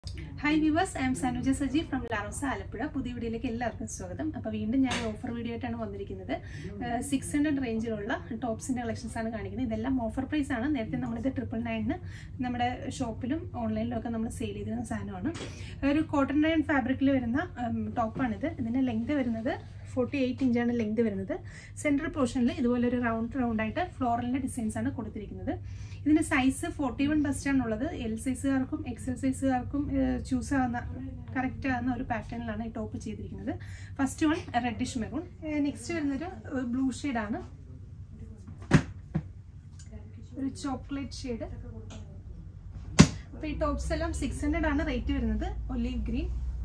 Hi viewers, I am Sanuja Saji from Larosa Alappuzha. പുതിയ വീഡിയോയിലേക്ക് എല്ലാവർക്കും സ്വാഗതം. അപ്പോൾ വീണ്ടും ഞാൻ ഓഫർ വീഡിയോ ആയിട്ടാണ് വന്നിരിക്കുന്നത്. 600 റേഞ്ചിലുള്ള ടോപ്സിന്റെ കളക്ഷൻസ് ആണ് കാണിക്കുന്നത്. ഇതെല്ലാം ഓഫർ പ്രൈസ് ആണ്. നേരത്തെ നമ്മൾ ഇത് 999 നമ്മുടെ ഷോപ്പിലും ഓൺലൈനിലും ഒക്കെ നമ്മൾ സെയിൽ ചെയ്തിരുന്ന സാധനമാണ്. ഒരു കോട്ടൺ റയോൺ ഫാബ്രിക്കിൽ വരുന്ന ടോപ്പാണ് ഇത്. ഇതിന്റെ ലെങ്ത് വരുന്നത് 48 ഇഞ്ചാണ് ലെങ്ത് വരുന്നത്. സെൻട്രൽ പോർഷനിൽ ഇതുപോലെ ഒരു റൗണ്ട് ആയിട്ട് ഫ്ലോറലിന്റെ ഡിസൈൻസ് ആണ് കൊടുത്തിരിക്കുന്നത്. ഇതിന്റെ സൈസ് 41 ബസ്റ്റ് ആണുള്ളത്. എൽ സൈസുകാർക്കും എക്സൽ സൈസുകാർക്കും ചൂസ് ആവുന്ന കറക്റ്റ് ആവുന്ന ഒരു പാറ്റേണിലാണ് ഈ ടോപ്പ് ചെയ്തിരിക്കുന്നത്. First one reddish maroon. Next വരുന്നൊരു ബ്ലൂ ഷെയ്ഡാണ്, ഒരു ചോക്ലേറ്റ് ഷെയ്ഡ്. അപ്പോൾ ഈ ടോപ്സ് എല്ലാം 600 ആണ് റേറ്റ് വരുന്നത്. Olive green,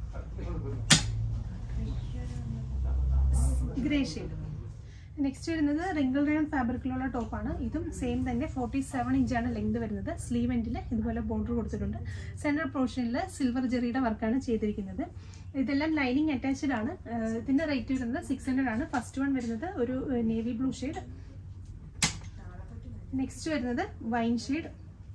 grey shade. Next വരുന്നത് റിങ്കിൾ റയോൺ ഫാബ്രിക്കിലുള്ള ടോപ്പാണ്. ഇതും സെയിം തന്നെ 47 ഇഞ്ചാണ് ലെങ്ത് വരുന്നത്. സ്ലീവ് എൻഡിൽ ഇതുപോലെ ബോർഡർ കൊടുത്തിട്ടുണ്ട്. സെൻട്രൽ പോർഷനിൽ സിൽവർ ജെറിയുടെ വർക്കാണ് ചെയ്തിരിക്കുന്നത്. ഇതെല്ലാം ലൈനിങ് അറ്റാച്ച്ഡ് ആണ്. ഇതിന്റെ റേറ്റ് വരുന്നത് 600 ആണ്. ഫസ്റ്റ് വൺ വരുന്നത് ഒരു നേവി ബ്ലൂ ഷെയ്ഡ്. നെക്സ്റ്റ് വരുന്നത് വൈൻ ഷെയ്ഡ്.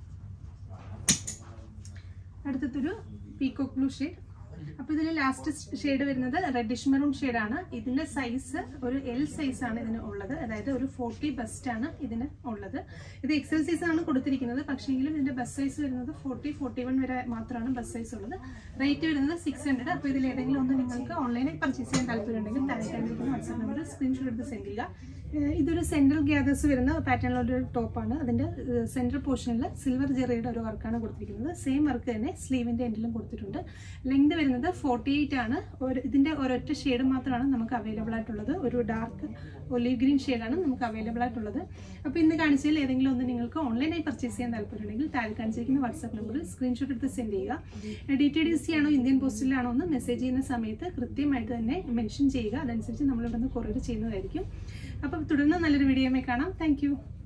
അടുത്തൊരു പീകോക്ക് ബ്ലൂ ഷെയ്ഡ്. അപ്പോൾ ഇതിൽ ലാസ്റ്റ് ഷെയ്ഡ് വരുന്നത് റെഡിഷ് മെറൂൺ ഷെയ്ഡാണ്. ഇതിന്റെ സൈസ് ഒരു എൽ സൈസ് ആണ് ഇതിന് ഉള്ളത്. അതായത് ഒരു 40 ബസ്റ്റ് ആണ് ഇതിന് ഉള്ളത്. ഇത് എക്സൽ സൈസ് ആണ് കൊടുത്തിരിക്കുന്നത്. പക്ഷേങ്കിലും ഇതിന്റെ ബസ്റ്റ് സൈസ് വരുന്നത് 40-41 വരെ മാത്രമാണ് ബസ്റ്റ് സൈസ് ഉള്ളത്. റേറ്റ് വരുന്നത് 600. അപ്പോൾ ഇതിൽ ഏതെങ്കിലും ഒന്ന് നിങ്ങൾക്ക് ഓൺലൈനായി പർച്ചേസ് ചെയ്യാൻ താല്പര്യമുണ്ടെങ്കിൽ താഴെക്കാണ്ടിരിക്കുന്ന വാട്സ്ആപ്പ് നമ്പറിൽ സ്ക്രീൻഷോട്ട് എടുത്ത് സെൻഡ് ചെയ്യുക. ഇതൊരു സെൻട്രൽ ഗ്യാദേഴ്സ് വരുന്ന പാറ്റേണിലുള്ള ഒരു ടോപ്പാണ്. അതിന്റെ സെൻട്രൽ പോർഷനിൽ സിൽവർ ജെറിയുടെ ഒരു വർക്കാണ് കൊടുത്തിരിക്കുന്നത്. സെയിം വർക്ക് തന്നെ സ്ലീവിന്റെ എൻഡിലും കൊടുത്തിട്ടുണ്ട്. ലെങ്ത് വരുന്നത് 48 ആണ്. ഇതിന്റെ ഒരൊറ്റ ഷെയ്ഡ് മാത്രമാണ് നമുക്ക് അവൈലബിൾ ആയിട്ടുള്ളത്. ഒരു ഡാർക്ക് ഒലീവ് ഗ്രീൻ ഷെയ്ഡാണ് നമുക്ക് അവൈലബിൾ ആയിട്ടുള്ളത്. അപ്പോൾ ഇന്ന് കാണിച്ചതിൽ ഏതെങ്കിലും ഒന്ന് നിങ്ങൾക്ക് ഓൺലൈനായി പർച്ചേസ് ചെയ്യാൻ താല്പര്യമുണ്ടെങ്കിൽ താഴെ കാണിച്ചിരിക്കുന്ന വാട്സ്ആപ്പ് നമ്പറിൽ സ്ക്രീൻഷോട്ട് എടുത്ത് സെൻഡ് ചെയ്യുക. DTDC ആണോ ഇന്ത്യൻ പോസ്റ്റിലാണോ എന്ന് മെസ്സേജ് ചെയ്യുന്ന സമയത്ത് കൃത്യമായിട്ട് തന്നെ മെൻഷൻ ചെയ്യുക. അതനുസരിച്ച് നമ്മളിവിടെ നിന്ന് കൊറിയർ ചെയ്യുന്നതായിരിക്കും. അപ്പോൾ തുടർന്ന് നല്ലൊരു വീഡിയോയുമായി കാണാം. താങ്ക്